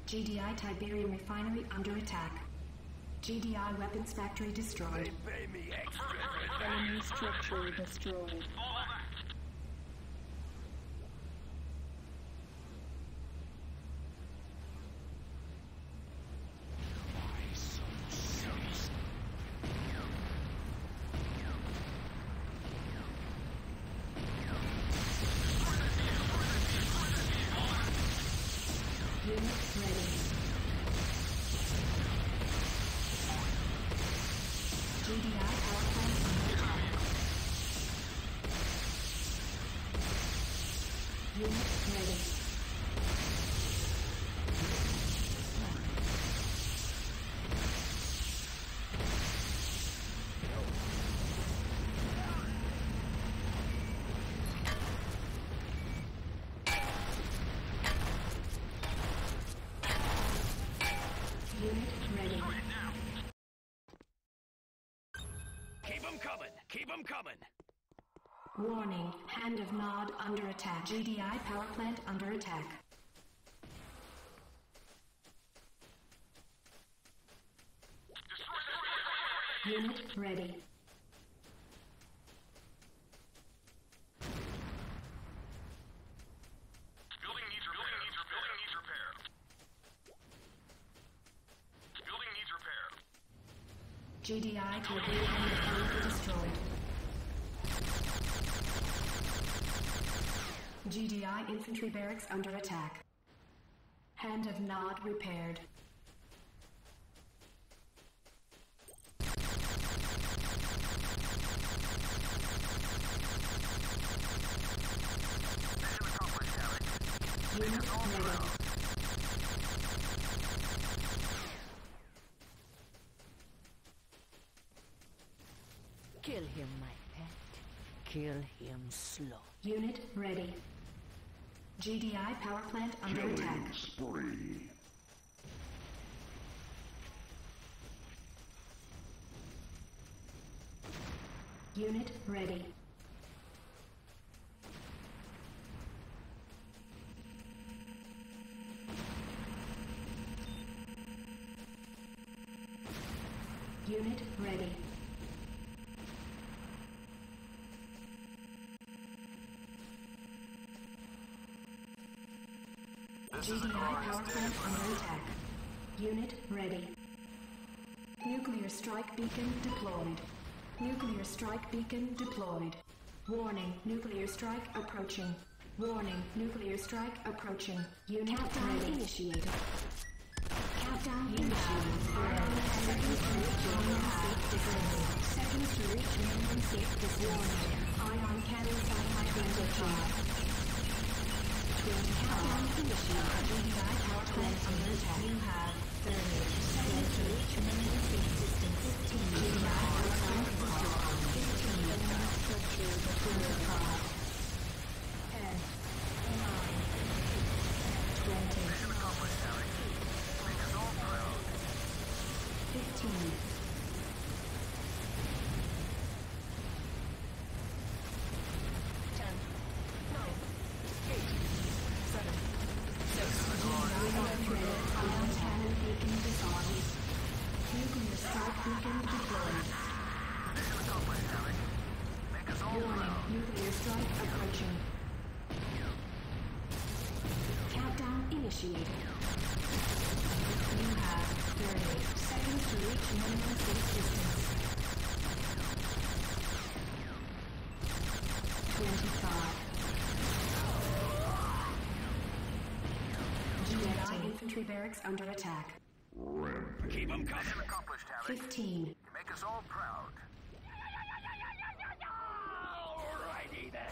GDI Tiberium Refinery under attack. GDI Weapons Factory destroyed. They pay me extra. Enemy structure destroyed. Keep them coming! Warning, Hand of Nod under attack. GDI power plant under attack. Unit ready. Building needs repair. Building needs repair. GDI Tiberium Refinery destroyed. GDI infantry barracks under attack. Hand of Nod repaired. Unit ready. Kill him, my pet. Kill him slow. Unit ready. GDI power plant under attack. Spree. Unit ready. Unit ready. GDI power plant under attack. Unit ready. Nuclear strike beacon deployed. Nuclear strike beacon deployed. Warning, nuclear strike approaching. Warning, nuclear strike approaching. Unit countdown ready. Initiated. Countdown initiated. Seconds to reach minimum safe distance. Seconds to reach minimum safe distance. Ion cannon satellite identified. Countdown initiated. GDI power plant under attack. You have 30 seconds to reach minimum safe distance. 15. GDI power plant destroyed. 15. Enemy structure destroyed. 10. 9. 20. 15. 10. 9. 8. 7. 6. Ion cannon beacon disarmed. Nuclear strike beacon deployed. Warning, nuclear strike approaching. Countdown initiated. You have 30 seconds to reach minimum safe distance. 25. GDI infantry barracks under attack. Rampage. Keep them coming! 15. You make us all proud. Alrighty then!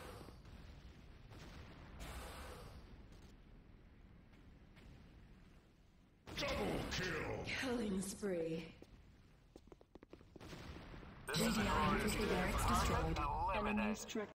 Double kill. Killing spree. GDI infantry barracks destroyed. Enemy structure